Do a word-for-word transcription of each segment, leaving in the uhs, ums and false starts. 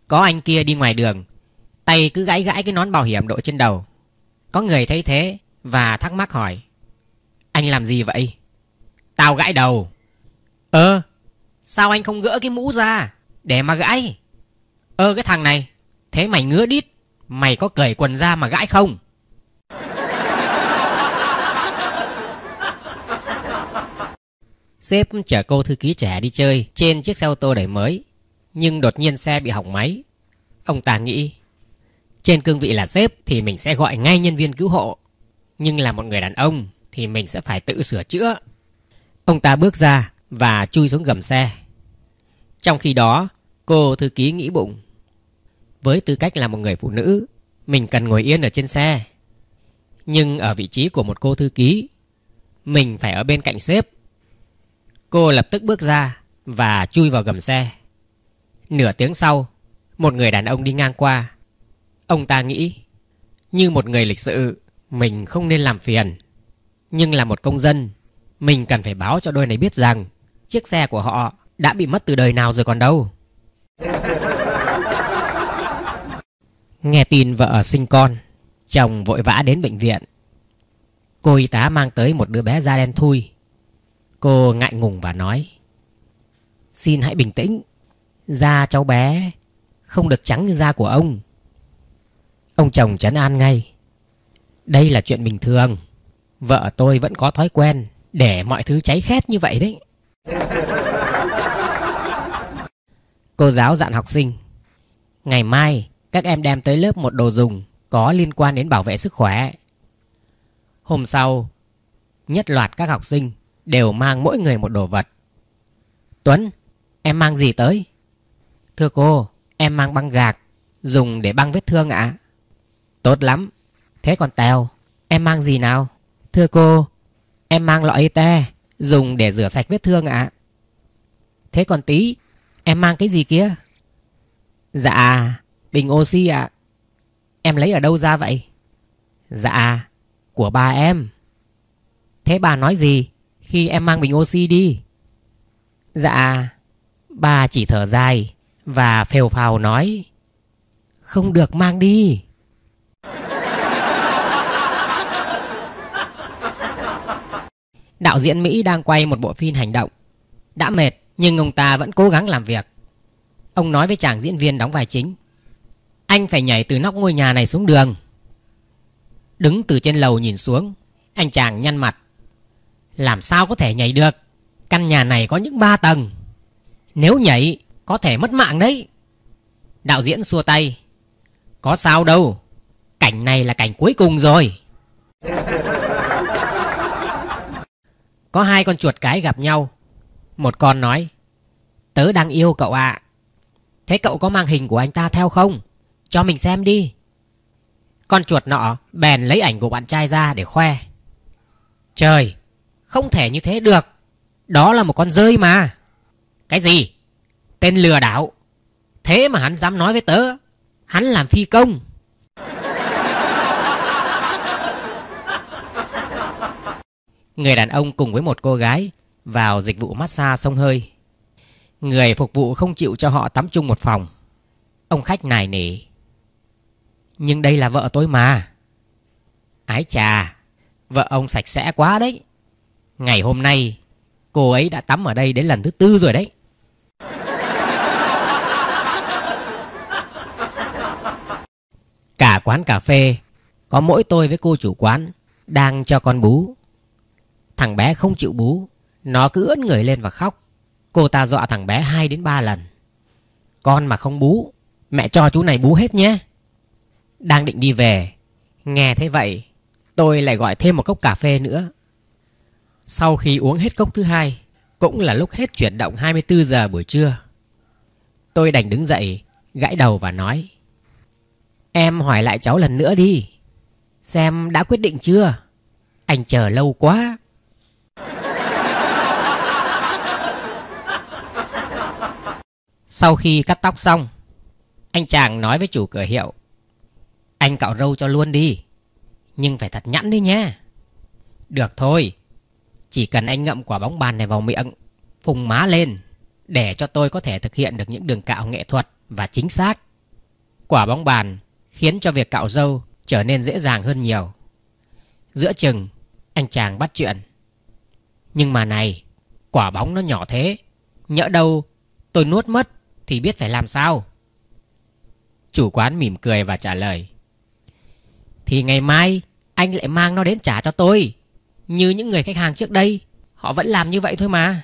Có anh kia đi ngoài đường, tay cứ gãi gãi cái nón bảo hiểm đội trên đầu. Có người thấy thế và thắc mắc hỏi: Anh làm gì vậy? Tao gãi đầu. Ơ, sao anh không gỡ cái mũ ra để mà gãi? Ơ cái thằng này, thế mày ngứa đít, mày có cởi quần ra mà gãi không? Sếp chở cô thư ký trẻ đi chơi trên chiếc xe ô tô đẩy mới, nhưng đột nhiên xe bị hỏng máy. Ông ta nghĩ, trên cương vị là sếp thì mình sẽ gọi ngay nhân viên cứu hộ, nhưng là một người đàn ông thì mình sẽ phải tự sửa chữa. Ông ta bước ra và chui xuống gầm xe. Trong khi đó, cô thư ký nghĩ bụng, với tư cách là một người phụ nữ, mình cần ngồi yên ở trên xe. Nhưng ở vị trí của một cô thư ký, mình phải ở bên cạnh sếp. Cô lập tức bước ra và chui vào gầm xe. Nửa tiếng sau, một người đàn ông đi ngang qua. Ông ta nghĩ, như một người lịch sự, mình không nên làm phiền. Nhưng là một công dân, mình cần phải báo cho đôi này biết rằng chiếc xe của họ đã bị mất từ đời nào rồi còn đâu. Nghe tin vợ sinh con, chồng vội vã đến bệnh viện. Cô y tá mang tới một đứa bé da đen thui. Cô ngại ngùng và nói: Xin hãy bình tĩnh, da cháu bé không được trắng như da của ông. Ông chồng trấn an ngay: Đây là chuyện bình thường, vợ tôi vẫn có thói quen để mọi thứ cháy khét như vậy đấy. Cô giáo dặn học sinh: Ngày mai các em đem tới lớp một đồ dùng có liên quan đến bảo vệ sức khỏe. Hôm sau, nhất loạt các học sinh đều mang mỗi người một đồ vật. Tuấn, em mang gì tới? Thưa cô, em mang băng gạc, dùng để băng vết thương ạ. Tốt lắm. Thế còn Tèo, em mang gì nào? Thưa cô, em mang lọ ê te, dùng để rửa sạch vết thương ạ. Thế còn Tí, em mang cái gì kia? Dạ, bình oxy ạ. Em lấy ở đâu ra vậy? Dạ, của bà em. Thế bà nói gì khi em mang bình oxy đi? Dạ, bà chỉ thở dài và phèo phào nói: Không được mang đi. Đạo diễn Mỹ đang quay một bộ phim hành động. Đã mệt nhưng ông ta vẫn cố gắng làm việc. Ông nói với chàng diễn viên đóng vai chính: Anh phải nhảy từ nóc ngôi nhà này xuống đường. Đứng từ trên lầu nhìn xuống, anh chàng nhăn mặt: Làm sao có thể nhảy được? Căn nhà này có những ba tầng. Nếu nhảy có thể mất mạng đấy. Đạo diễn xua tay: Có sao đâu, cảnh này là cảnh cuối cùng rồi. Có hai con chuột cái gặp nhau. Một con nói: Tớ đang yêu cậu ạ. Thế cậu có mang hình của anh ta theo không? Cho mình xem đi. Con chuột nọ bèn lấy ảnh của bạn trai ra để khoe. Trời, không thể như thế được. Đó là một con dơi mà. Cái gì? Tên lừa đảo. Thế mà hắn dám nói với tớ hắn làm phi công. Người đàn ông cùng với một cô gái vào dịch vụ massage xông hơi. Người phục vụ không chịu cho họ tắm chung một phòng. Ông khách nài nỉ: Nhưng đây là vợ tôi mà. Ái chà, vợ ông sạch sẽ quá đấy. Ngày hôm nay cô ấy đã tắm ở đây đến lần thứ tư rồi đấy. Cả quán cà phê có mỗi tôi với cô chủ quán đang cho con bú. Thằng bé không chịu bú, nó cứ ưỡn người lên và khóc. Cô ta dọa thằng bé hai đến ba lần: Con mà không bú, mẹ cho chú này bú hết nhé. Đang định đi về, nghe thế vậy tôi lại gọi thêm một cốc cà phê nữa. Sau khi uống hết cốc thứ hai, cũng là lúc hết chuyển động hai mươi tư giờ buổi trưa, tôi đành đứng dậy, gãi đầu và nói: Em hỏi lại cháu lần nữa đi, xem đã quyết định chưa? Anh chờ lâu quá. Sau khi cắt tóc xong, anh chàng nói với chủ cửa hiệu: Anh cạo râu cho luôn đi, nhưng phải thật nhẵn đấy nhé. Được thôi, chỉ cần anh ngậm quả bóng bàn này vào miệng, phùng má lên, để cho tôi có thể thực hiện được những đường cạo nghệ thuật và chính xác. Quả bóng bàn khiến cho việc cạo râu trở nên dễ dàng hơn nhiều. Giữa chừng anh chàng bắt chuyện: Nhưng mà này, quả bóng nó nhỏ thế, nhỡ đâu tôi nuốt mất thì biết phải làm sao? Chủ quán mỉm cười và trả lời: Thì ngày mai anh lại mang nó đến trả cho tôi, như những người khách hàng trước đây, họ vẫn làm như vậy thôi mà.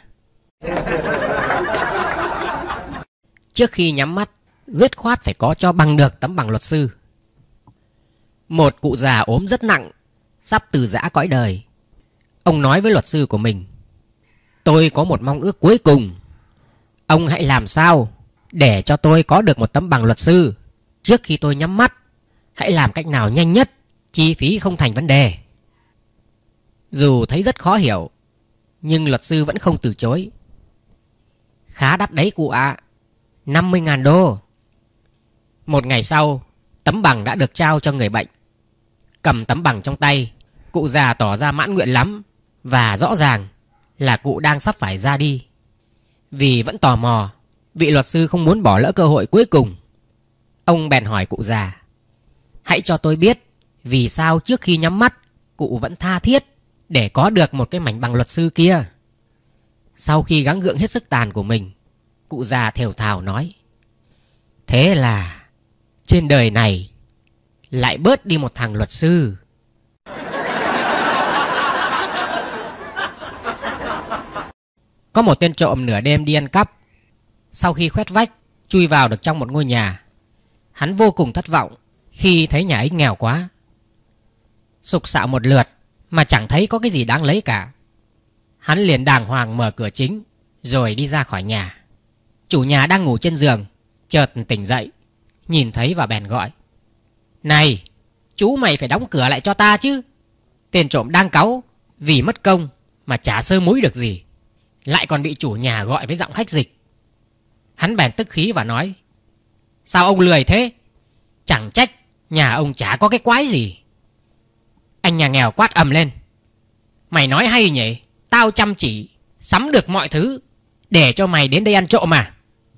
Trước khi nhắm mắt, dứt khoát phải có cho bằng được tấm bằng luật sư. Một cụ già ốm rất nặng, sắp từ giã cõi đời. Ông nói với luật sư của mình: Tôi có một mong ước cuối cùng. Ông hãy làm sao để cho tôi có được một tấm bằng luật sư trước khi tôi nhắm mắt. Hãy làm cách nào nhanh nhất, chi phí không thành vấn đề. Dù thấy rất khó hiểu, nhưng luật sư vẫn không từ chối. Khá đắt đấy cụ ạ, năm mươi ngàn đô. Một ngày sau, tấm bằng đã được trao cho người bệnh. Cầm tấm bằng trong tay, cụ già tỏ ra mãn nguyện lắm, và rõ ràng là cụ đang sắp phải ra đi. Vì vẫn tò mò, vị luật sư không muốn bỏ lỡ cơ hội cuối cùng. Ông bèn hỏi cụ già: Hãy cho tôi biết vì sao trước khi nhắm mắt cụ vẫn tha thiết để có được một cái mảnh bằng luật sư kia. Sau khi gắng gượng hết sức tàn của mình, cụ già thều thào nói: Thế là trên đời này lại bớt đi một thằng luật sư. Có một tên trộm nửa đêm đi ăn cắp. Sau khi khoét vách, chui vào được trong một ngôi nhà. Hắn vô cùng thất vọng khi thấy nhà ấy nghèo quá. Sục sạo một lượt mà chẳng thấy có cái gì đáng lấy cả. Hắn liền đàng hoàng mở cửa chính rồi đi ra khỏi nhà. Chủ nhà đang ngủ trên giường chợt tỉnh dậy, nhìn thấy và bèn gọi: Này, chú mày phải đóng cửa lại cho ta chứ. Tên trộm đang cáu vì mất công mà chả sơ múi được gì, lại còn bị chủ nhà gọi với giọng hách dịch. Hắn bèn tức khí và nói: Sao ông lười thế? Chẳng trách nhà ông chả có cái quái gì. Anh nhà nghèo quát ầm lên: Mày nói hay nhỉ, tao chăm chỉ sắm được mọi thứ để cho mày đến đây ăn trộm mà.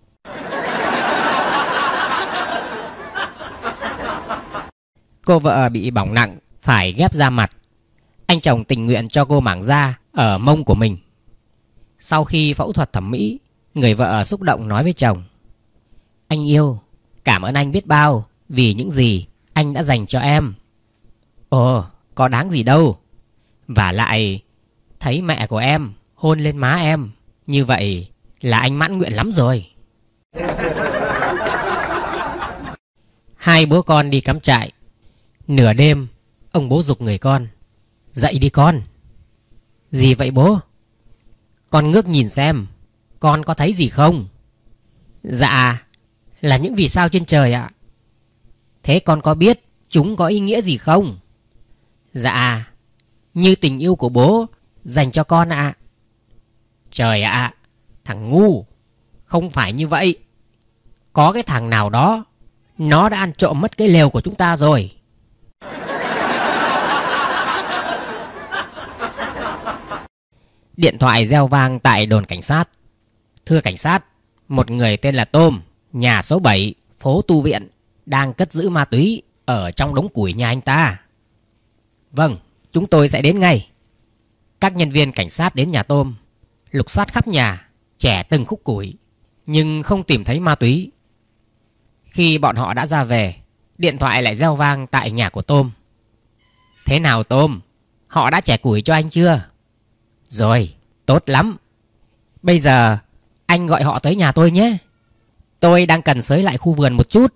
Cô vợ bị bỏng nặng, phải ghép da mặt. Anh chồng tình nguyện cho cô mảng da ở mông của mình. Sau khi phẫu thuật thẩm mỹ, người vợ xúc động nói với chồng: Anh yêu, cảm ơn anh biết bao vì những gì anh đã dành cho em. Ồ, có đáng gì đâu. Và lại, thấy mẹ của em hôn lên má em, như vậy là anh mãn nguyện lắm rồi. Hai bố con đi cắm trại. Nửa đêm, ông bố giục người con: Dậy đi con. Gì vậy bố? Con ngước nhìn xem, con có thấy gì không? Dạ, là những vì sao trên trời ạ. Thế con có biết chúng có ý nghĩa gì không? Dạ, như tình yêu của bố dành cho con ạ. Trời ạ, thằng ngu, không phải như vậy. Có cái thằng nào đó, nó đã ăn trộm mất cái lều của chúng ta rồi. Điện thoại reo vang tại đồn cảnh sát. Thưa cảnh sát, một người tên là Tôm, nhà số bảy, phố Tu Viện, đang cất giữ ma túy ở trong đống củi nhà anh ta. Vâng, chúng tôi sẽ đến ngay. Các nhân viên cảnh sát đến nhà Tôm, lục soát khắp nhà, chẻ từng khúc củi, nhưng không tìm thấy ma túy. Khi bọn họ đã ra về, điện thoại lại reo vang tại nhà của Tôm. Thế nào Tôm, họ đã chẻ củi cho anh chưa? Rồi, tốt lắm. Bây giờ anh gọi họ tới nhà tôi nhé. Tôi đang cần xới lại khu vườn một chút.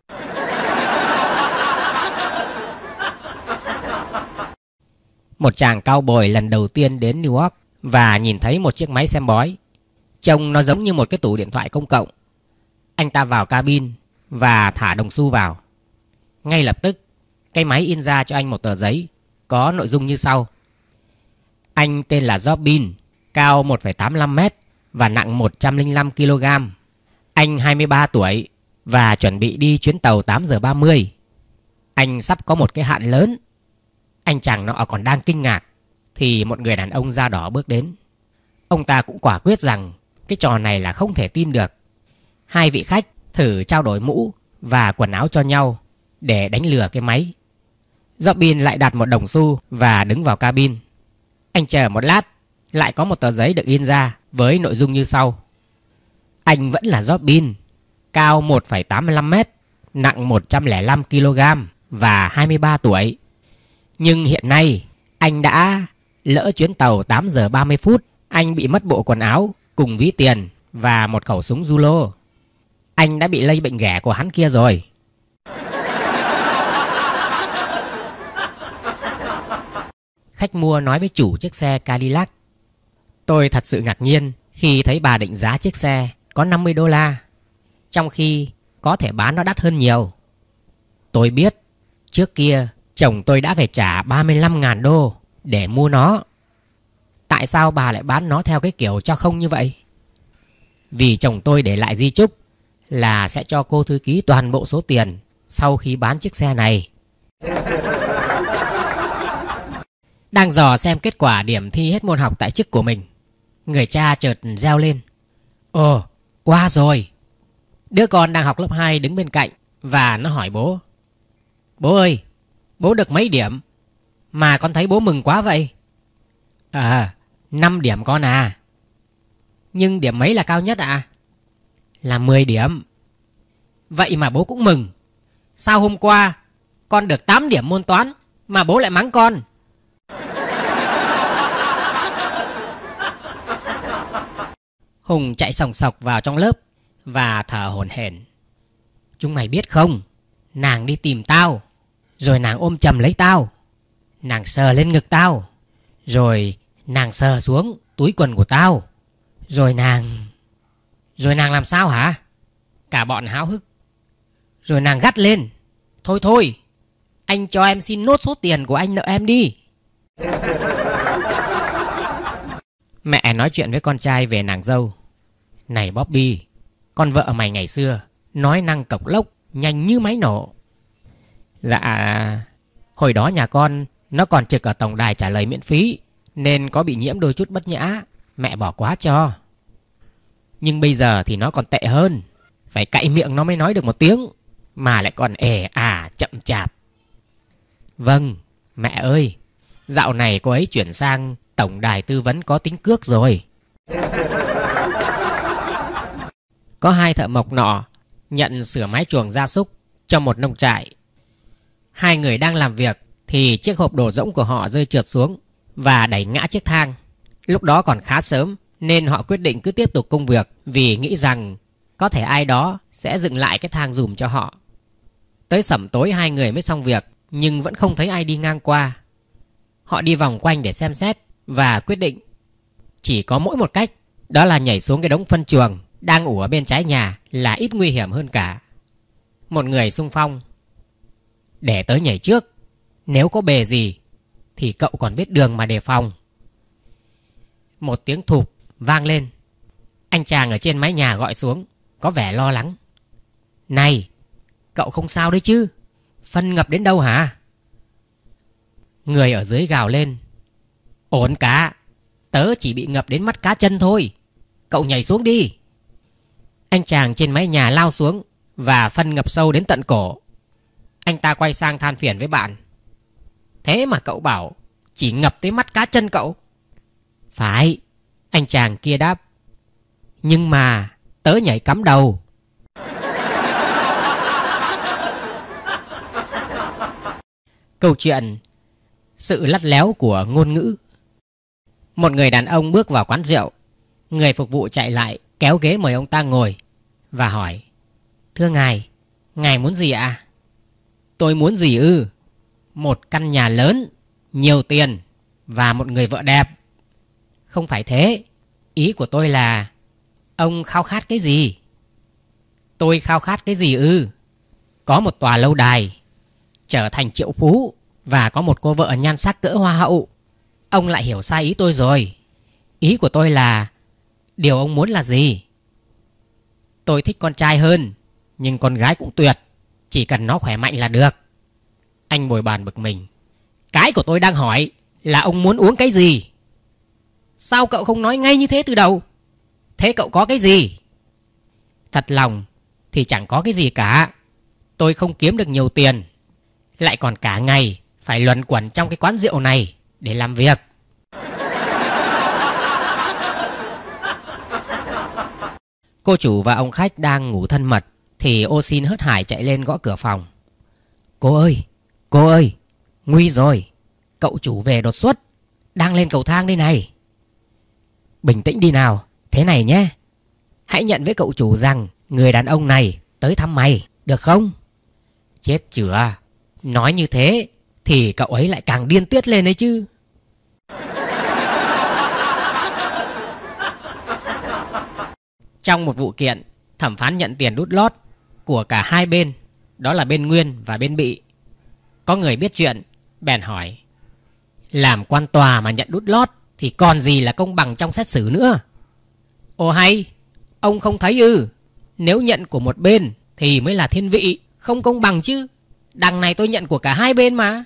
Một chàng cao bồi lần đầu tiên đến New York và nhìn thấy một chiếc máy xem bói. Trông nó giống như một cái tủ điện thoại công cộng. Anh ta vào cabin và thả đồng xu vào. Ngay lập tức, cái máy in ra cho anh một tờ giấy có nội dung như sau: Anh tên là Robin, cao một phẩy tám mươi lăm mét và nặng một trăm lẻ năm ki lô gam. Anh hai mươi ba tuổi và chuẩn bị đi chuyến tàu tám giờ ba mươi. Anh sắp có một cái hạn lớn. Anh chàng nọ còn đang kinh ngạc thì một người đàn ông da đỏ bước đến. Ông ta cũng quả quyết rằng cái trò này là không thể tin được. Hai vị khách thử trao đổi mũ và quần áo cho nhau để đánh lừa cái máy. Robin lại đặt một đồng xu và đứng vào cabin. Anh chờ một lát, lại có một tờ giấy được in ra với nội dung như sau. Anh vẫn là Robin, cao một phẩy tám mươi lăm mét, nặng một trăm lẻ năm ki lô gam và hai mươi ba tuổi. Nhưng hiện nay anh đã lỡ chuyến tàu tám giờ ba mươi phút. Anh bị mất bộ quần áo cùng ví tiền và một khẩu súng Zulo. Anh đã bị lây bệnh ghẻ của hắn kia rồi. Khách mua nói với chủ chiếc xe Cadillac. Tôi thật sự ngạc nhiên khi thấy bà định giá chiếc xe có năm mươi đô la, trong khi có thể bán nó đắt hơn nhiều. Tôi biết trước kia chồng tôi đã phải trả ba mươi lăm nghìn đô để mua nó. Tại sao bà lại bán nó theo cái kiểu cho không như vậy? Vì chồng tôi để lại di chúc là sẽ cho cô thư ký toàn bộ số tiền sau khi bán chiếc xe này. Đang dò xem kết quả điểm thi hết môn học tại chức của mình, người cha chợt reo lên. Ồ, qua rồi. Đứa con đang học lớp hai đứng bên cạnh và nó hỏi bố. Bố ơi, bố được mấy điểm mà con thấy bố mừng quá vậy? À, năm điểm con à. Nhưng điểm mấy là cao nhất ạ? À? Là mười điểm. Vậy mà bố cũng mừng. Sao hôm qua con được tám điểm môn toán mà bố lại mắng con? Hùng chạy sòng sọc vào trong lớp và thở hổn hển. Chúng mày biết không, nàng đi tìm tao, rồi nàng ôm chầm lấy tao, nàng sờ lên ngực tao, rồi nàng sờ xuống túi quần của tao, rồi nàng... Rồi nàng làm sao hả? Cả bọn háo hức. Rồi nàng gắt lên. Thôi thôi, anh cho em xin nốt số tiền của anh nợ em đi. Mẹ nói chuyện với con trai về nàng dâu. Này Bobby, con vợ mày ngày xưa nói năng cộc lốc, nhanh như máy nổ. Dạ, hồi đó nhà con nó còn trực ở tổng đài trả lời miễn phí, nên có bị nhiễm đôi chút bất nhã, mẹ bỏ quá cho. Nhưng bây giờ thì nó còn tệ hơn, phải cạy miệng nó mới nói được một tiếng, mà lại còn ề à chậm chạp. Vâng, mẹ ơi, dạo này cô ấy chuyển sang tổng đài tư vấn có tính cước rồi. Có hai thợ mộc nọ nhận sửa mái chuồng gia súc cho một nông trại. Hai người đang làm việc thì chiếc hộp đồ rỗng của họ rơi trượt xuống và đẩy ngã chiếc thang. Lúc đó còn khá sớm nên họ quyết định cứ tiếp tục công việc, vì nghĩ rằng có thể ai đó sẽ dựng lại cái thang dùm cho họ. Tới sẩm tối hai người mới xong việc, nhưng vẫn không thấy ai đi ngang qua. Họ đi vòng quanh để xem xét và quyết định chỉ có mỗi một cách, đó là nhảy xuống cái đống phân chuồng đang ủ ở bên trái nhà là ít nguy hiểm hơn cả. Một người xung phong. Để tớ nhảy trước, nếu có bề gì thì cậu còn biết đường mà đề phòng. Một tiếng thụp vang lên. Anh chàng ở trên mái nhà gọi xuống, có vẻ lo lắng. Này, cậu không sao đấy chứ? Phân ngập đến đâu hả? Người ở dưới gào lên. Ổn cả, tớ chỉ bị ngập đến mắt cá chân thôi. Cậu nhảy xuống đi. Anh chàng trên mái nhà lao xuống và phân ngập sâu đến tận cổ. Anh ta quay sang than phiền với bạn. Thế mà cậu bảo chỉ ngập tới mắt cá chân cậu. Phải, anh chàng kia đáp. Nhưng mà tớ nhảy cắm đầu. Câu chuyện sự lắt léo của ngôn ngữ. Một người đàn ông bước vào quán rượu. Người phục vụ chạy lại kéo ghế mời ông ta ngồi và hỏi. Thưa ngài, ngài muốn gì ạ? Tôi muốn gì ư? Một căn nhà lớn, nhiều tiền và một người vợ đẹp. Không phải thế, ý của tôi là ông khao khát cái gì? Tôi khao khát cái gì ư? Có một tòa lâu đài, trở thành triệu phú và có một cô vợ nhan sắc cỡ hoa hậu. Ông lại hiểu sai ý tôi rồi. Ý của tôi là điều ông muốn là gì? Tôi thích con trai hơn, nhưng con gái cũng tuyệt, chỉ cần nó khỏe mạnh là được. Anh bồi bàn bực mình. Cái của tôi đang hỏi là ông muốn uống cái gì? Sao cậu không nói ngay như thế từ đầu? Thế cậu có cái gì? Thật lòng thì chẳng có cái gì cả. tôi không kiếm được nhiều tiền, lại còn cả ngày phải luẩn quẩn trong cái quán rượu này để làm việc. Cô chủ và ông khách đang ngủ thân mật thì Ô Xin hớt hải chạy lên gõ cửa phòng. Cô ơi, cô ơi, nguy rồi, cậu chủ về đột xuất, đang lên cầu thang đây này. Bình tĩnh đi nào, thế này nhé, hãy nhận với cậu chủ rằng người đàn ông này tới thăm mày, được không? Chết chửa, nói như thế thì cậu ấy lại càng điên tiết lên đấy chứ. Trong một vụ kiện, thẩm phán nhận tiền đút lót của cả hai bên, đó là bên Nguyên và bên Bị. Có người biết chuyện bèn hỏi, làm quan tòa mà nhận đút lót thì còn gì là công bằng trong xét xử nữa? Ồ hay, ông không thấy ư? Nếu nhận của một bên thì mới là thiên vị, không công bằng chứ. Đằng này tôi nhận của cả hai bên mà.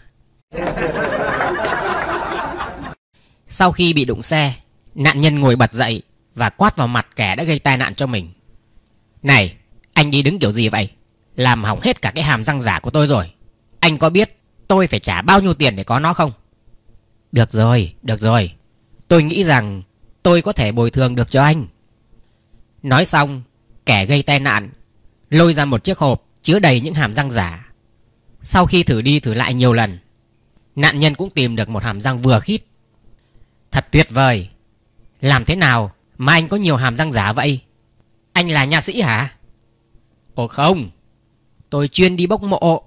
Sau khi bị đụng xe, nạn nhân ngồi bật dậy và quát vào mặt kẻ đã gây tai nạn cho mình. Này, anh đi đứng kiểu gì vậy? Làm hỏng hết cả cái hàm răng giả của tôi rồi. Anh có biết tôi phải trả bao nhiêu tiền để có nó không? Được rồi, được rồi, tôi nghĩ rằng tôi có thể bồi thường được cho anh. Nói xong, kẻ gây tai nạn lôi ra một chiếc hộp chứa đầy những hàm răng giả. Sau khi thử đi thử lại nhiều lần, nạn nhân cũng tìm được một hàm răng vừa khít. Thật tuyệt vời. Làm thế nào mà anh có nhiều hàm răng giả vậy? Anh là nha sĩ hả? Ồ không, tôi chuyên đi bốc mộ.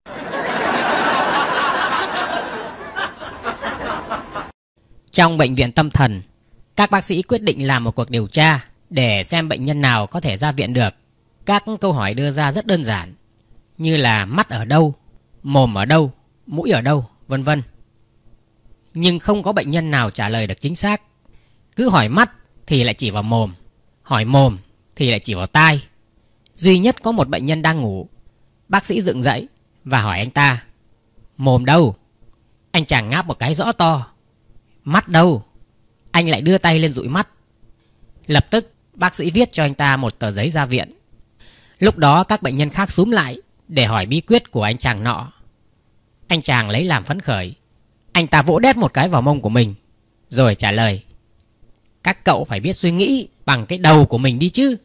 Trong bệnh viện tâm thần, các bác sĩ quyết định làm một cuộc điều tra để xem bệnh nhân nào có thể ra viện được. Các câu hỏi đưa ra rất đơn giản, như là mắt ở đâu, mồm ở đâu, mũi ở đâu, vân vân. Nhưng không có bệnh nhân nào trả lời được chính xác. Cứ hỏi mắt thì lại chỉ vào mồm, hỏi mồm thì lại chỉ vào tai. Duy nhất có một bệnh nhân đang ngủ. Bác sĩ dựng dậy và hỏi anh ta, mồm đâu? Anh chàng ngáp một cái rõ to. Mắt đâu? Anh lại đưa tay lên dụi mắt. Lập tức bác sĩ viết cho anh ta một tờ giấy ra viện. Lúc đó các bệnh nhân khác xúm lại để hỏi bí quyết của anh chàng nọ. Anh chàng lấy làm phấn khởi. Anh ta vỗ đét một cái vào mông của mình, rồi trả lời, các cậu phải biết suy nghĩ bằng cái đầu của mình đi chứ.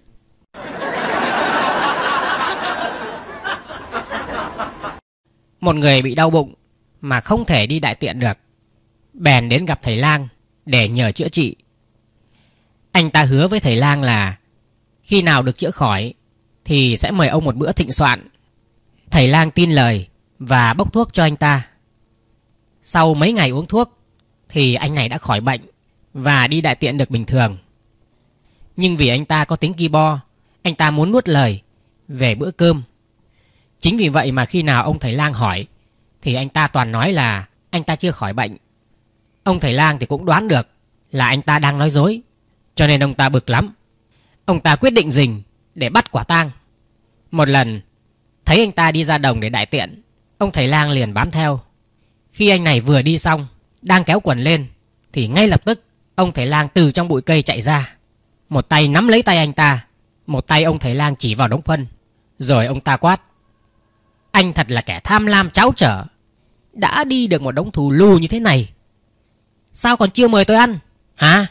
Một người bị đau bụng mà không thể đi đại tiện được, bèn đến gặp thầy lang để nhờ chữa trị. Anh ta hứa với thầy lang là khi nào được chữa khỏi thì sẽ mời ông một bữa thịnh soạn. Thầy lang tin lời và bốc thuốc cho anh ta. Sau mấy ngày uống thuốc thì anh này đã khỏi bệnh và đi đại tiện được bình thường. Nhưng vì anh ta có tính ki bo, anh ta muốn nuốt lời về bữa cơm. Chính vì vậy mà khi nào ông thầy lang hỏi thì anh ta toàn nói là anh ta chưa khỏi bệnh. Ông thầy lang thì cũng đoán được là anh ta đang nói dối, cho nên ông ta bực lắm. Ông ta quyết định rình để bắt quả tang. Một lần thấy anh ta đi ra đồng để đại tiện, ông thầy lang liền bám theo. Khi anh này vừa đi xong, đang kéo quần lên, thì ngay lập tức ông thầy lang từ trong bụi cây chạy ra. Một tay nắm lấy tay anh ta, một tay ông thầy lang chỉ vào đống phân. Rồi ông ta quát, anh thật là kẻ tham lam tráo trở. Đã đi được một đống thù lù như thế này, sao còn chưa mời tôi ăn hả?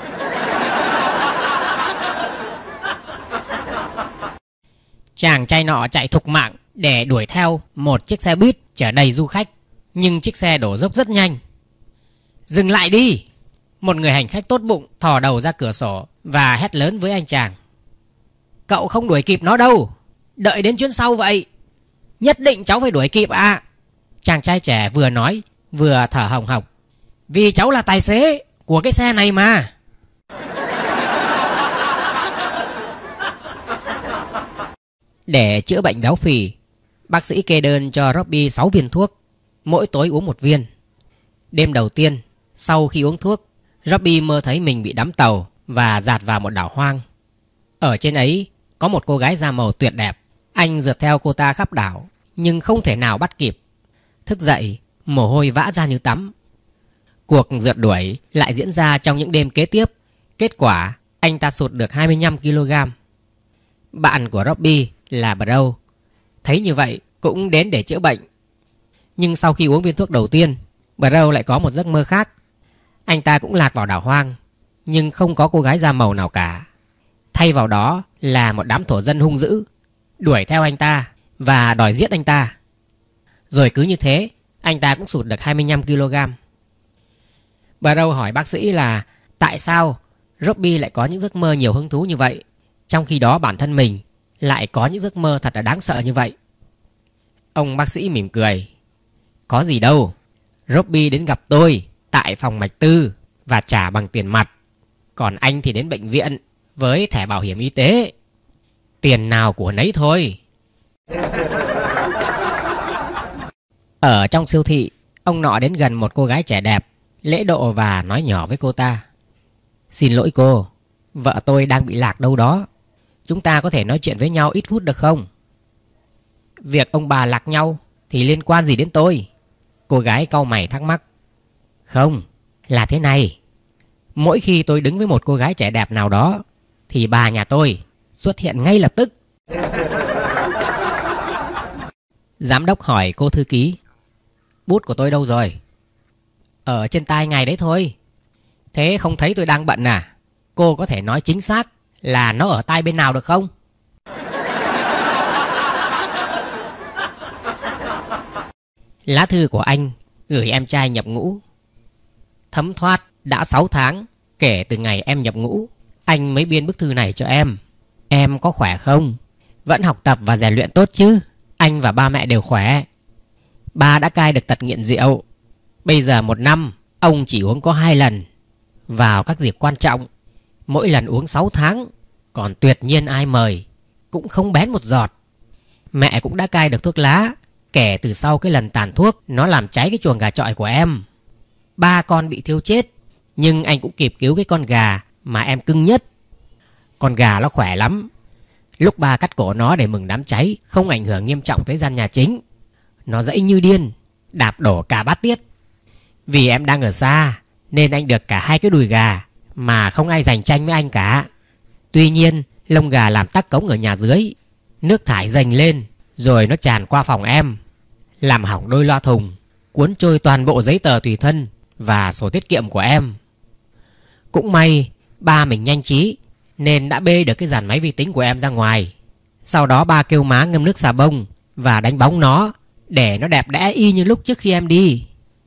Chàng trai nọ chạy thục mạng để đuổi theo một chiếc xe buýt chở đầy du khách. Nhưng chiếc xe đổ dốc rất nhanh. Dừng lại đi! Một người hành khách tốt bụng thò đầu ra cửa sổ và hét lớn với anh chàng, cậu không đuổi kịp nó đâu, đợi đến chuyến sau vậy. Nhất định cháu phải đuổi kịp ạ. À. Chàng trai trẻ vừa nói vừa thở hồng hộc, vì cháu là tài xế của cái xe này mà. Để chữa bệnh béo phì, bác sĩ kê đơn cho Robbie sáu viên thuốc, mỗi tối uống một viên. Đêm đầu tiên, sau khi uống thuốc, Robbie mơ thấy mình bị đắm tàu và dạt vào một đảo hoang. Ở trên ấy có một cô gái da màu tuyệt đẹp. Anh rượt theo cô ta khắp đảo nhưng không thể nào bắt kịp. Thức dậy, mồ hôi vã ra như tắm. Cuộc rượt đuổi lại diễn ra trong những đêm kế tiếp. Kết quả, anh ta sụt được hai mươi lăm ki lô gam. Bạn của Robbie là Bro thấy như vậy cũng đến để chữa bệnh. Nhưng sau khi uống viên thuốc đầu tiên, Brown lại có một giấc mơ khác. Anh ta cũng lạc vào đảo hoang, nhưng không có cô gái da màu nào cả. Thay vào đó là một đám thổ dân hung dữ, đuổi theo anh ta và đòi giết anh ta. Rồi cứ như thế, anh ta cũng sụt được hai mươi lăm ki lô gam. Brown hỏi bác sĩ là tại sao Robbie lại có những giấc mơ nhiều hứng thú như vậy, trong khi đó bản thân mình lại có những giấc mơ thật là đáng sợ như vậy. Ông bác sĩ mỉm cười. Có gì đâu, Robbie đến gặp tôi tại phòng mạch tư và trả bằng tiền mặt. Còn anh thì đến bệnh viện với thẻ bảo hiểm y tế. Tiền nào của nấy thôi. Ở trong siêu thị, ông nọ đến gần một cô gái trẻ đẹp, lễ độ và nói nhỏ với cô ta. Xin lỗi cô, vợ tôi đang bị lạc đâu đó. Chúng ta có thể nói chuyện với nhau ít phút được không? Việc ông bà lạc nhau thì liên quan gì đến tôi? Cô gái cau mày thắc mắc. Không, là thế này. Mỗi khi tôi đứng với một cô gái trẻ đẹp nào đó thì bà nhà tôi xuất hiện ngay lập tức. Giám đốc hỏi cô thư ký. Bút của tôi đâu rồi? Ở trên tai ngài đấy thôi. Thế không thấy tôi đang bận à? Cô có thể nói chính xác là nó ở tai bên nào được không? Lá thư của anh gửi em trai nhập ngũ. Thấm thoát đã sáu tháng kể từ ngày em nhập ngũ, anh mới biên bức thư này cho em. Em có khỏe không? Vẫn học tập và rèn luyện tốt chứ? Anh và ba mẹ đều khỏe. Ba đã cai được tật nghiện rượu. Bây giờ một năm ông chỉ uống có hai lần, vào các dịp quan trọng. Mỗi lần uống sáu tháng. Còn tuyệt nhiên ai mời cũng không bén một giọt. Mẹ cũng đã cai được thuốc lá kể từ sau cái lần tàn thuốc nó làm cháy cái chuồng gà chọi của em. Ba con bị thiêu chết, nhưng anh cũng kịp cứu cái con gà mà em cưng nhất. Con gà nó khỏe lắm. Lúc ba cắt cổ nó để mừng đám cháy không ảnh hưởng nghiêm trọng tới gian nhà chính, nó dãy như điên, đạp đổ cả bát tiết. Vì em đang ở xa nên anh được cả hai cái đùi gà mà không ai giành tranh với anh cả. Tuy nhiên lông gà làm tắc cống ở nhà dưới, nước thải dành lên rồi nó tràn qua phòng em, làm hỏng đôi loa thùng, cuốn trôi toàn bộ giấy tờ tùy thân và sổ tiết kiệm của em. Cũng may ba mình nhanh trí nên đã bê được cái dàn máy vi tính của em ra ngoài. Sau đó ba kêu má ngâm nước xà bông và đánh bóng nó để nó đẹp đẽ y như lúc trước khi em đi.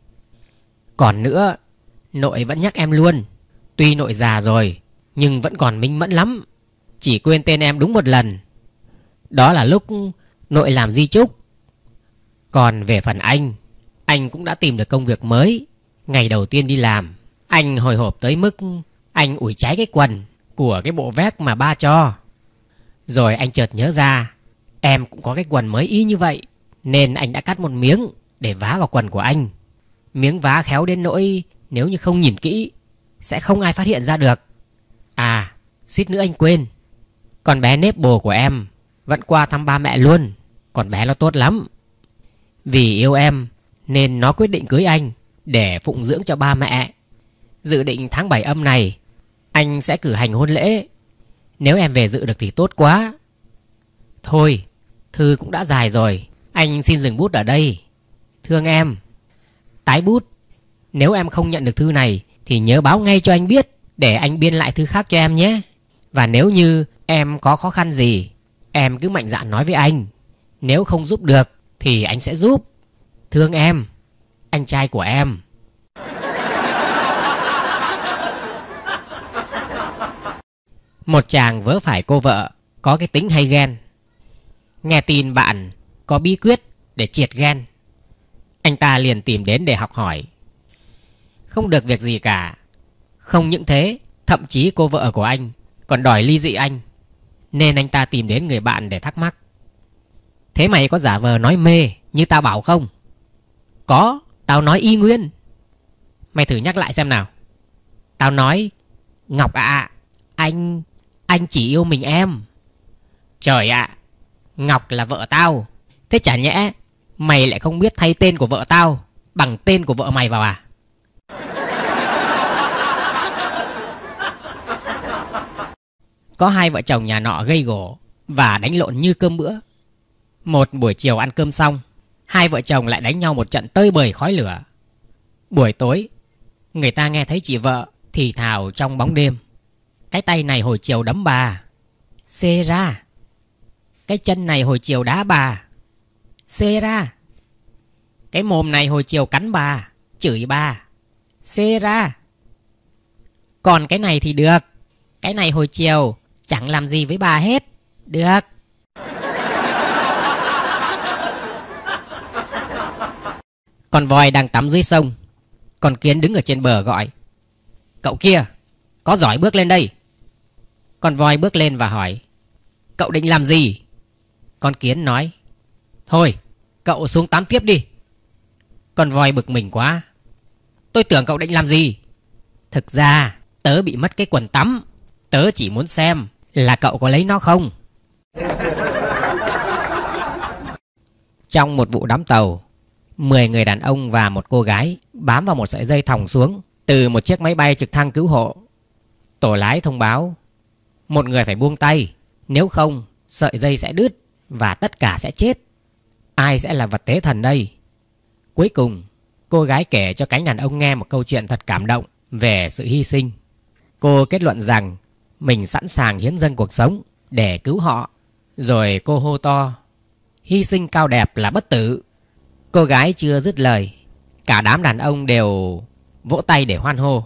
Còn nữa, nội vẫn nhắc em luôn. Tuy nội già rồi nhưng vẫn còn minh mẫn lắm. Chỉ quên tên em đúng một lần. Đó là lúc nội làm di chúc. Còn về phần anh, anh cũng đã tìm được công việc mới. Ngày đầu tiên đi làm, anh hồi hộp tới mức anh ủi cháy cái quần của cái bộ vest mà ba cho. Rồi anh chợt nhớ ra em cũng có cái quần mới y như vậy, nên anh đã cắt một miếng để vá vào quần của anh. Miếng vá khéo đến nỗi nếu như không nhìn kỹ sẽ không ai phát hiện ra được. À, suýt nữa anh quên. Con bé nếp bồ của em vẫn qua thăm ba mẹ luôn. Con bé nó tốt lắm. Vì yêu em nên nó quyết định cưới anh để phụng dưỡng cho ba mẹ. Dự định tháng bảy âm này anh sẽ cử hành hôn lễ. Nếu em về dự được thì tốt quá. Thôi, thư cũng đã dài rồi, anh xin dừng bút ở đây. Thương em. Tái bút. Nếu em không nhận được thư này thì nhớ báo ngay cho anh biết để anh biên lại thư khác cho em nhé. Và nếu như em có khó khăn gì, em cứ mạnh dạn nói với anh. Nếu không giúp được thì anh sẽ giúp. Thương em, anh trai của em. Một chàng vớ phải cô vợ có cái tính hay ghen. Nghe tin bạn có bí quyết để triệt ghen, anh ta liền tìm đến để học hỏi. Không được việc gì cả. Không những thế, thậm chí cô vợ của anh còn đòi ly dị anh. Nên anh ta tìm đến người bạn để thắc mắc. Thế mày có giả vờ nói mê như tao bảo không? Có, tao nói y nguyên. Mày thử nhắc lại xem nào. Tao nói, Ngọc ạ, à, anh Anh chỉ yêu mình em. Trời ạ, à, Ngọc là vợ tao. Thế chả nhẽ mày lại không biết thay tên của vợ tao bằng tên của vợ mày vào à? Có hai vợ chồng nhà nọ gây gổ và đánh lộn như cơm bữa. Một buổi chiều ăn cơm xong, hai vợ chồng lại đánh nhau một trận tơi bời khói lửa. Buổi tối, người ta nghe thấy chị vợ thì thào trong bóng đêm: cái tay này hồi chiều đấm bà, xê ra. Cái chân này hồi chiều đá bà, xê ra. Cái mồm này hồi chiều cắn bà, chửi bà, xê ra. Còn cái này thì được, cái này hồi chiều chẳng làm gì với bà hết, được. Con voi đang tắm dưới sông, con kiến đứng ở trên bờ gọi: cậu kia, có giỏi bước lên đây. Con voi bước lên và hỏi: cậu định làm gì? Con kiến nói: thôi, cậu xuống tắm tiếp đi. Con voi bực mình quá: tôi tưởng cậu định làm gì? Thực ra tớ bị mất cái quần tắm, tớ chỉ muốn xem là cậu có lấy nó không. Trong một vụ đắm tàu, mười người đàn ông và một cô gái bám vào một sợi dây thòng xuống từ một chiếc máy bay trực thăng cứu hộ. Tổ lái thông báo: một người phải buông tay, nếu không sợi dây sẽ đứt và tất cả sẽ chết. Ai sẽ là vật tế thần đây? Cuối cùng, cô gái kể cho cánh đàn ông nghe một câu chuyện thật cảm động về sự hy sinh. Cô kết luận rằng mình sẵn sàng hiến dâng cuộc sống để cứu họ. Rồi cô hô to: hy sinh cao đẹp là bất tử. Cô gái chưa dứt lời, cả đám đàn ông đều vỗ tay để hoan hô.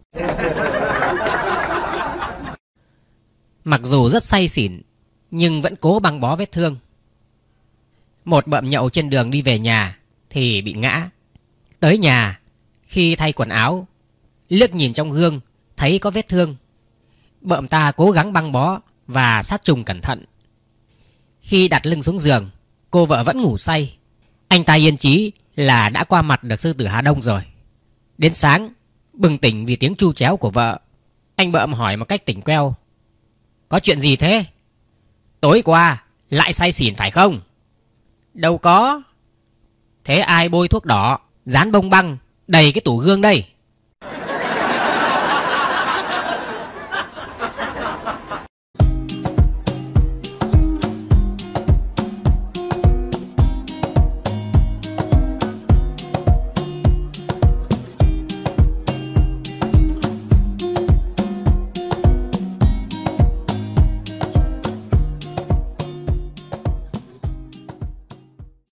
Mặc dù rất say xỉn, nhưng vẫn cố băng bó vết thương. Một bợm nhậu trên đường đi về nhà thì bị ngã. Tới nhà, khi thay quần áo, liếc nhìn trong gương thấy có vết thương. Bợm ta cố gắng băng bó và sát trùng cẩn thận. Khi đặt lưng xuống giường, cô vợ vẫn ngủ say. Anh ta yên chí là đã qua mặt được sư tử Hà Đông rồi. Đến sáng, bừng tỉnh vì tiếng tru tréo của vợ, anh bợm hỏi một cách tỉnh queo: có chuyện gì thế? Tối qua lại say xỉn phải không? Đâu có. Thế ai bôi thuốc đỏ, dán bông băng đầy cái tủ gương đây?